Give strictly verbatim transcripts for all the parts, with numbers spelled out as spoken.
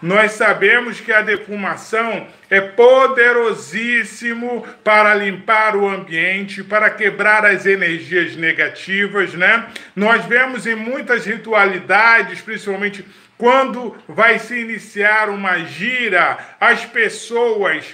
Nós sabemos que a defumação é poderosíssimo para limpar o ambiente, para quebrar as energias negativas, né? Nós vemos em muitas ritualidades, principalmente quando vai se iniciar uma gira, as pessoas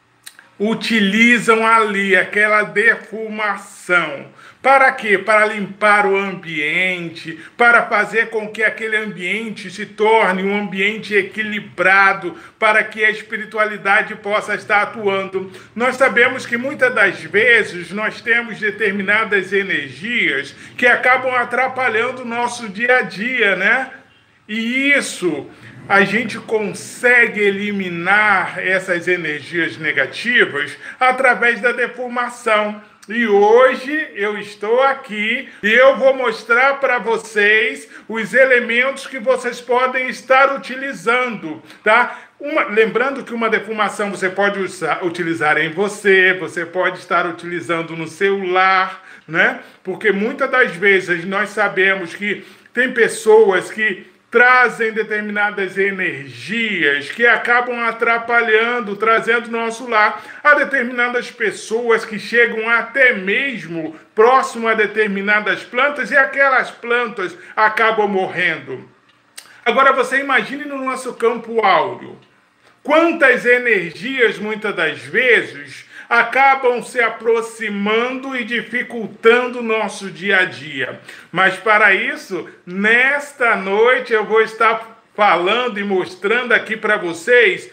utilizam ali aquela defumação. Para quê? Para limpar o ambiente, para fazer com que aquele ambiente se torne um ambiente equilibrado, para que a espiritualidade possa estar atuando. Nós sabemos que muitas das vezes nós temos determinadas energias que acabam atrapalhando o nosso dia a dia, né? E isso a gente consegue eliminar essas energias negativas através da defumação. E hoje eu estou aqui e eu vou mostrar para vocês os elementos que vocês podem estar utilizando, tá? Uma, lembrando que uma defumação você pode usar, utilizar em você, você pode estar utilizando no celular, né? Porque muitas das vezes nós sabemos que tem pessoas que trazem determinadas energias que acabam atrapalhando, trazendo nosso lar. Há determinadas pessoas que chegam até mesmo próximo a determinadas plantas e aquelas plantas acabam morrendo. Agora você imagine no nosso campo áureo, quantas energias muitas das vezes acabam se aproximando e dificultando o nosso dia a dia. Mas para isso, nesta noite eu vou estar falando e mostrando aqui para vocês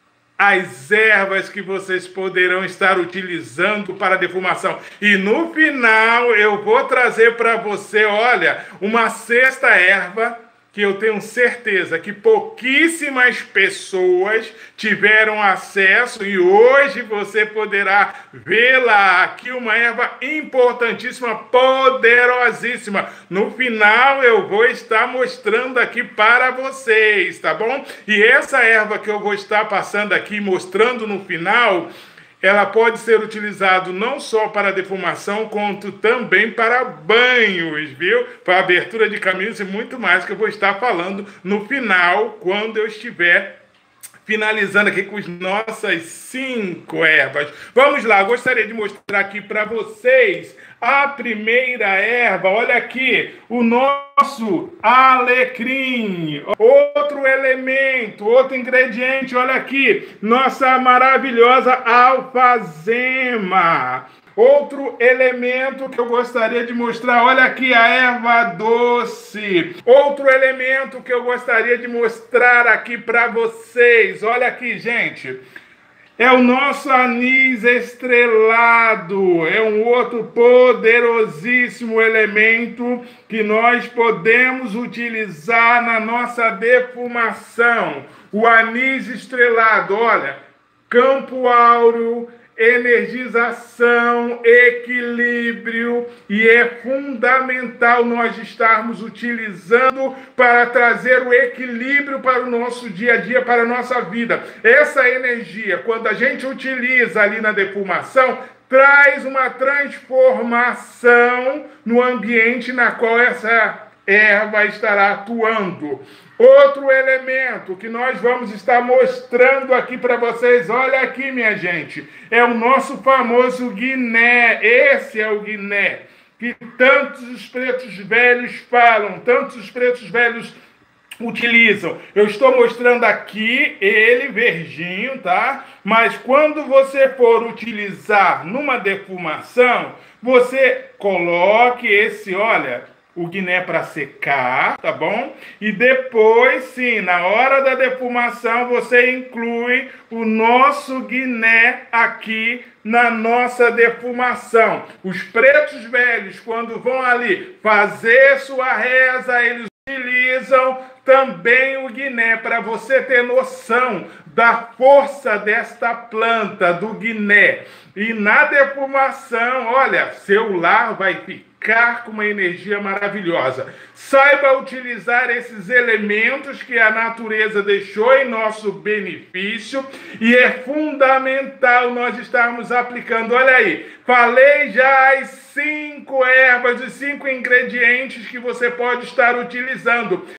as ervas que vocês poderão estar utilizando para defumação. E no final eu vou trazer para você, olha, uma sexta erva que eu tenho certeza que pouquíssimas pessoas tiveram acesso e hoje você poderá vê-la aqui, uma erva importantíssima, poderosíssima. No final eu vou estar mostrando aqui para vocês, tá bom? E essa erva que eu vou estar passando aqui, mostrando no final, ela pode ser utilizada não só para defumação, quanto também para banhos, viu? Para abertura de caminhos e muito mais que eu vou estar falando no final, quando eu estiver finalizando aqui com as nossas cinco ervas. Vamos lá, gostaria de mostrar aqui para vocês a primeira erva. Olha aqui, o nosso alecrim. Outro elemento, outro ingrediente, olha aqui, nossa maravilhosa alfazema. Outro elemento que eu gostaria de mostrar, olha aqui, a erva doce. Outro elemento que eu gostaria de mostrar aqui para vocês, olha aqui, gente, é o nosso anis estrelado. É um outro poderosíssimo elemento que nós podemos utilizar na nossa defumação. O anis estrelado, olha, campo áureo, energização, equilíbrio, e é fundamental nós estarmos utilizando para trazer o equilíbrio para o nosso dia a dia, para a nossa vida. Essa energia, quando a gente utiliza ali na defumação, traz uma transformação no ambiente na qual essa erva estará atuando. Outro elemento que nós vamos estar mostrando aqui para vocês, olha aqui, minha gente, é o nosso famoso guiné. Esse é o guiné que tantos os pretos velhos falam, tantos os pretos velhos utilizam. Eu estou mostrando aqui ele verdinho, tá? Mas quando você for utilizar numa defumação, você coloque esse, olha, o guiné para secar, tá bom? E depois, sim, na hora da defumação, você inclui o nosso guiné aqui na nossa defumação. Os pretos velhos, quando vão ali fazer sua reza, eles utilizam também o guiné, para você ter noção da força desta planta, do guiné. E na defumação, olha, seu lar vai ficar com uma energia maravilhosa. Saiba utilizar esses elementos que a natureza deixou em nosso benefício e é fundamental nós estarmos aplicando. Olha aí, falei já as cinco ervas, os cinco ingredientes que você pode estar utilizando.